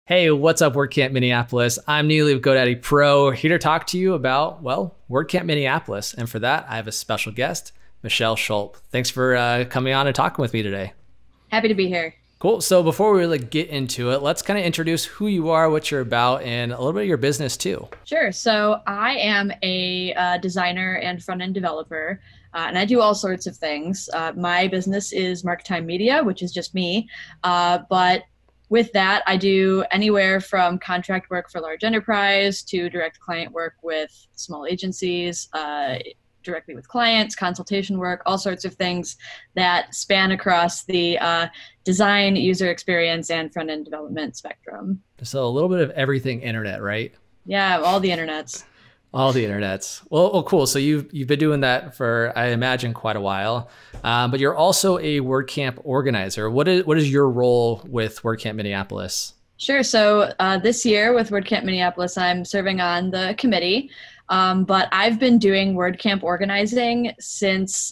Hey, what's up, WordCamp Minneapolis? I'm Neely with GoDaddy Pro, here to talk to you about, well, WordCamp Minneapolis. And for that, I have a special guest, Michelle Schulp. Thanks for coming on and talking with me today. Happy to be here. Cool. So before we really get into it, let's kind of introduce who you are, what you're about, and a little bit of your business too. Sure. So I am a designer and front-end developer, and I do all sorts of things. My business is Marktime Media, which is just me. But with that, I do anywhere from contract work for large enterprise to direct client work with small agencies, directly with clients, consultation work, all sorts of things that span across the design, user experience, and front-end development spectrum. So a little bit of everything internet, right? Yeah, all the internets. All the internets. Well, cool. So you've been doing that for, I imagine, quite a while. But you're also a WordCamp organizer. What is your role with WordCamp Minneapolis? Sure. So this year with WordCamp Minneapolis, I'm serving on the committee. But I've been doing WordCamp organizing since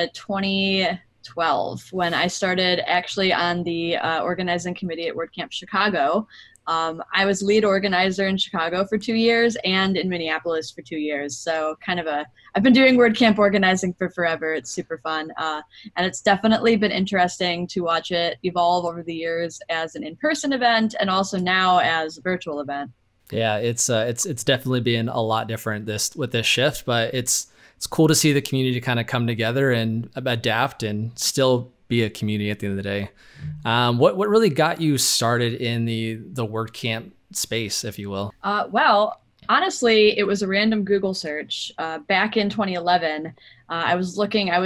2012, when I started actually on the organizing committee at WordCamp Chicago. I was lead organizer in Chicago for 2 years and in Minneapolis for 2 years. So I've been doing WordCamp organizing for forever. It's super fun. And it's definitely been interesting to watch it evolve over the years as an in-person event and also now as a virtual event. Yeah, it's definitely been a lot different with this shift, but it's cool to see the community kind of come together and adapt and still be a community at the end of the day. What really got you started in the WordCamp space, if you will? Well, honestly, it was a random Google search back in 2011. I was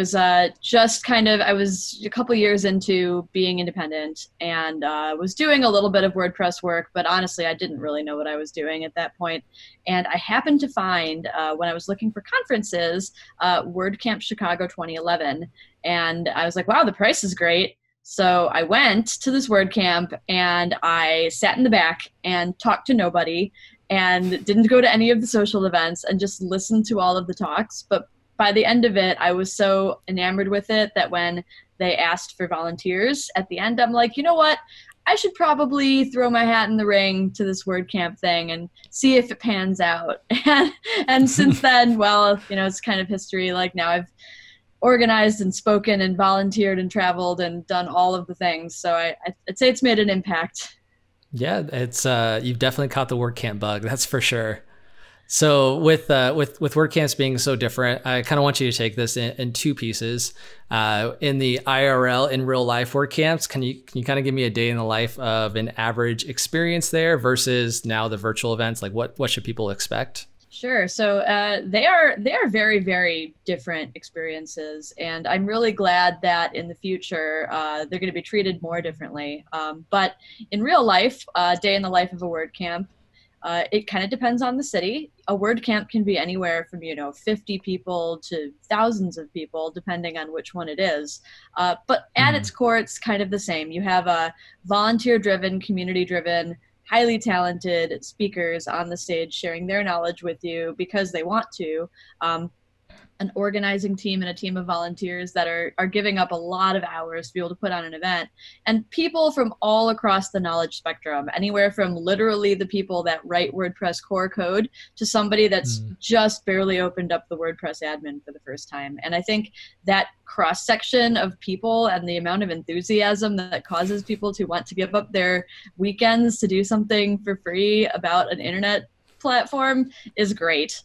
a couple years into being independent and was doing a little bit of WordPress work, but honestly, I didn't really know what I was doing at that point. And I happened to find, when I was looking for conferences, WordCamp Chicago 2011. And I was like, wow, the price is great. So I went to this WordCamp and I sat in the back and talked to nobody and didn't go to any of the social events and just listened to all of the talks. But by the end of it, I was so enamored with it that when they asked for volunteers at the end, I'm like, you know what? I should probably throw my hat in the ring to this WordCamp thing and see if it pans out. And since then, well, it's kind of history. Like now I've organized and spoken and volunteered and traveled and done all of the things. So I'd say it's made an impact. Yeah, it's you've definitely caught the WordCamp bug, that's for sure. So with WordCamps being so different, I kind of want you to take this in two pieces. In the IRL, in real life WordCamps, can you kind of give me a day in the life of an average experience there versus now the virtual events? Like what should people expect? Sure. So they are very, very different experiences, and I'm really glad that in the future they're going to be treated more differently. But in real life, day in the life of a WordCamp, it kind of depends on the city. A WordCamp can be anywhere from 50 people to thousands of people, depending on which one it is. But at its core, it's kind of the same. You have a volunteer-driven, community-driven, highly talented speakers on the stage sharing their knowledge with you because they want to. An organizing team and a team of volunteers that are giving up a lot of hours to be able to put on an event. And people from all across the knowledge spectrum, anywhere from literally the people that write WordPress core code to somebody that's just barely opened up the WordPress admin for the first time. And I think that cross-section of people and the amount of enthusiasm that causes people to want to give up their weekends to do something for free about an internet platform is great.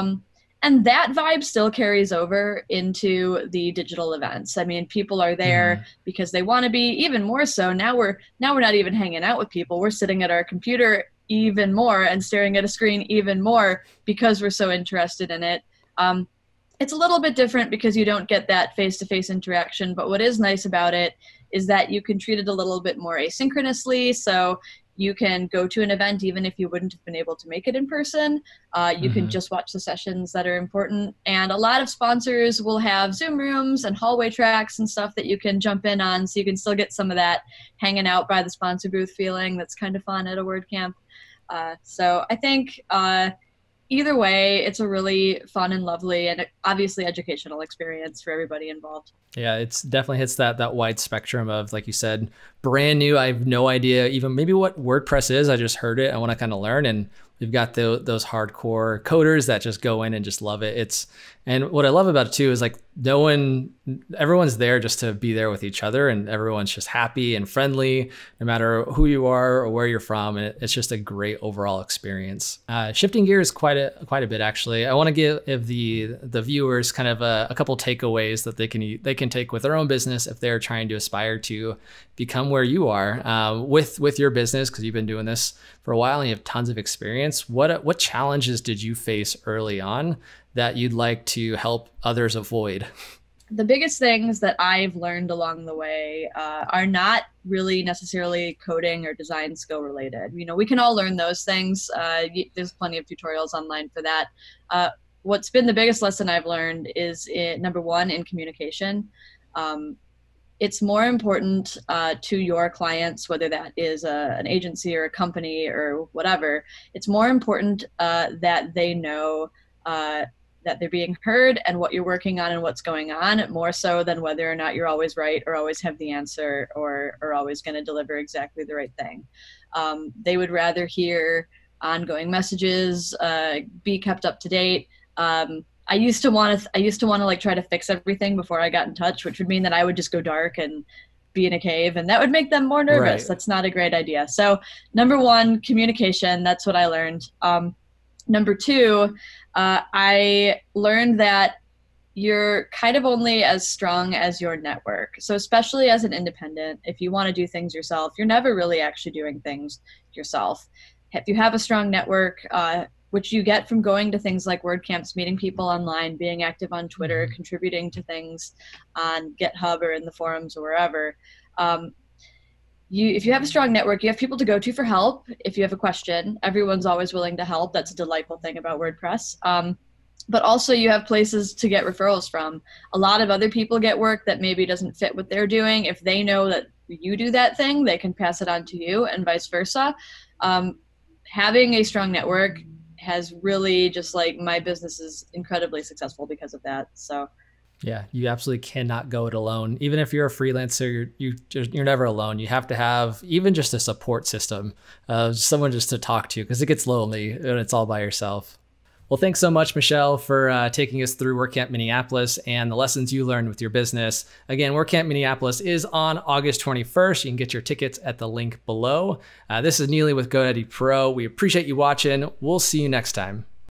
And that vibe still carries over into the digital events. I mean, people are there because they want to be, even more so. Now we're not even hanging out with people. We're sitting at our computer even more and staring at a screen even more because we're so interested in it. It's a little bit different because you don't get that face-to-face interaction, but what is nice about it is that you can treat it a little bit more asynchronously. So you can go to an event even if you wouldn't have been able to make it in person. You can just watch the sessions that are important. And a lot of sponsors will have Zoom rooms and hallway tracks and stuff that you can jump in on, so you can still get some of that hanging out by the sponsor booth feeling that's kind of fun at a WordCamp. So I think either way, it's a really fun and lovely and obviously educational experience for everybody involved. Yeah, it's definitely hits that wide spectrum of, like you said, brand new. I have no idea even maybe what WordPress is. I just heard it. I want to kind of learn. And we've got those hardcore coders that just go in and just love it. And what I love about it too is like everyone's there just to be there with each other, and everyone's just happy and friendly, no matter who you are or where you're from. And it's just a great overall experience. Shifting gears quite a bit, actually. I want to give the viewers kind of a couple takeaways that they can take with their own business if they're trying to aspire to become where you are with your business, because you've been doing this for a while and you have tons of experience. What challenges did you face early on that you'd like to help others avoid? The biggest things that I've learned along the way are not really necessarily coding or design skill related. You know, we can all learn those things. There's plenty of tutorials online for that. What's been the biggest lesson I've learned is number one, in communication. It's more important to your clients, whether that is an agency or a company or whatever. It's more important that they know that they're being heard and what you're working on and what's going on, more so than whether or not you're always right or always have the answer or always going to deliver exactly the right thing. They would rather hear ongoing messages, be kept up to date. I used to want to like try to fix everything before I got in touch, which would mean that I would just go dark and be in a cave, and that would make them more nervous. Right. That's not a great idea. So number one, communication. That's what I learned. Number two, I learned that you're kind of only as strong as your network. So especially as an independent, if you want to do things yourself, you're never really actually doing things yourself. If you have a strong network, which you get from going to things like WordCamps, meeting people online, being active on Twitter, contributing to things on GitHub or in the forums or wherever. If you have a strong network, you have people to go to for help. If you have a question, everyone's always willing to help. That's a delightful thing about WordPress. But also you have places to get referrals from. A lot of other people get work that maybe doesn't fit what they're doing. If they know that you do that thing, they can pass it on to you, and vice versa. Having a strong network has really just like, my business is incredibly successful because of that. So yeah, you absolutely cannot go it alone. Even if you're a freelancer, you're never alone. You have to have even just a support system, someone just to talk to, because it gets lonely when it's all by yourself. Well, thanks so much, Michelle, for taking us through WordCamp Minneapolis and the lessons you learned with your business. Again, WordCamp Minneapolis is on August 21st. You can get your tickets at the link below. This is Neely with GoDaddy Pro. We appreciate you watching. We'll see you next time.